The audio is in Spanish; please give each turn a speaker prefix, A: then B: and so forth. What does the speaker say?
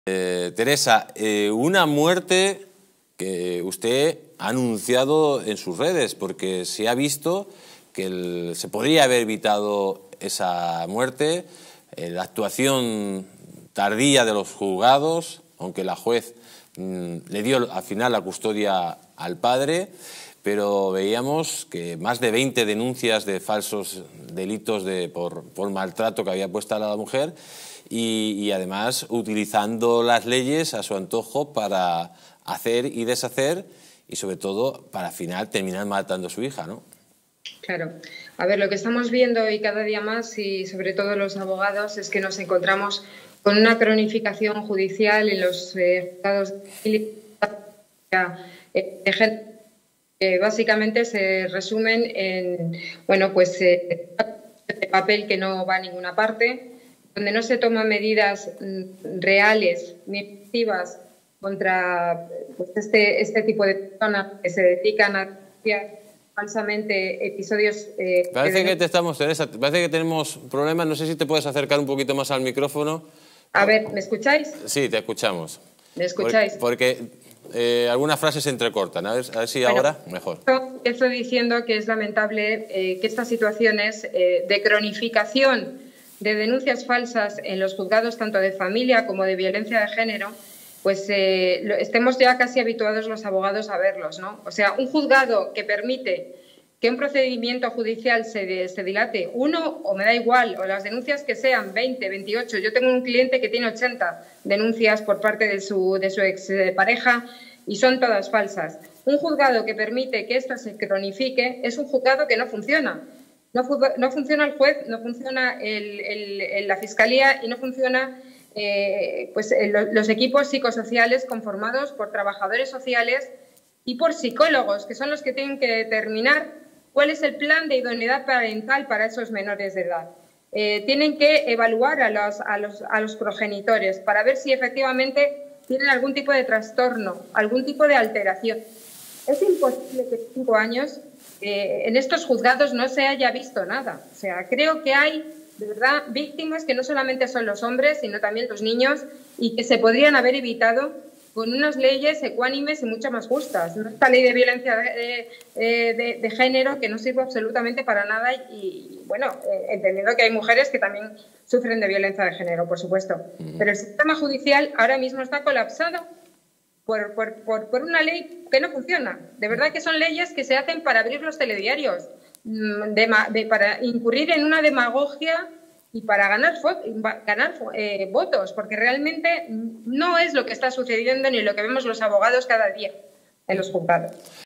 A: Teresa, una muerte que usted ha anunciado en sus redes, porque se ha visto que se podría haber evitado esa muerte, la actuación tardía de los juzgados, aunque la juez le dio al final la custodia al padre, pero veíamos que más de 20 denuncias de falsos delitos por maltrato que había puesto a la mujer y además utilizando las leyes a su antojo para hacer y deshacer y sobre todo para al final terminar matando a su hija, ¿no?
B: Claro. A ver, lo que estamos viendo y cada día más, y sobre todo los abogados, es que nos encontramos con una cronificación judicial en los juzgados de género que básicamente se resumen en, bueno, pues de papel que no va a ninguna parte, donde no se toman medidas reales ni efectivas contra pues, este tipo de personas que se dedican a denunciar falsamente episodios.
A: Parece que Teresa, parece que tenemos problemas. No sé si te puedes acercar un poquito más al micrófono.
B: A ver, ¿me escucháis?
A: Sí, te escuchamos.
B: ¿Me escucháis?
A: Porque algunas frases se entrecortan. A ver si bueno, ahora mejor.
B: Estoy diciendo que es lamentable que estas situaciones de cronificación de denuncias falsas en los juzgados tanto de familia como de violencia de género, pues estemos ya casi habituados los abogados a verlos, ¿no? O sea, un juzgado que permite que un procedimiento judicial se dilate uno, o me da igual, o las denuncias que sean 20, 28. Yo tengo un cliente que tiene 80 denuncias por parte de su expareja y son todas falsas. Un juzgado que permite que esto se cronifique es un juzgado que no funciona. No funciona el juez, no funciona la fiscalía y no funciona los equipos psicosociales conformados por trabajadores sociales y por psicólogos, que son los que tienen que determinar cuál es el plan de idoneidad parental para esos menores de edad. Tienen que evaluar a los progenitores para ver si efectivamente tienen algún tipo de trastorno, algún tipo de alteración. Es imposible que en 5 años en estos juzgados no se haya visto nada. O sea, creo que hay, de verdad, víctimas que no solamente son los hombres, sino también los niños, y que se podrían haber evitado con unas leyes ecuánimes y mucho más justas. Esta ley de violencia de género que no sirve absolutamente para nada y bueno, entendiendo que hay mujeres que también sufren de violencia de género, por supuesto. Pero el sistema judicial ahora mismo está colapsado por una ley que no funciona. De verdad que son leyes que se hacen para abrir los telediarios, para incurrir en una demagogia y para ganar votos, porque realmente no es lo que está sucediendo ni lo que vemos los abogados cada día en los juzgados.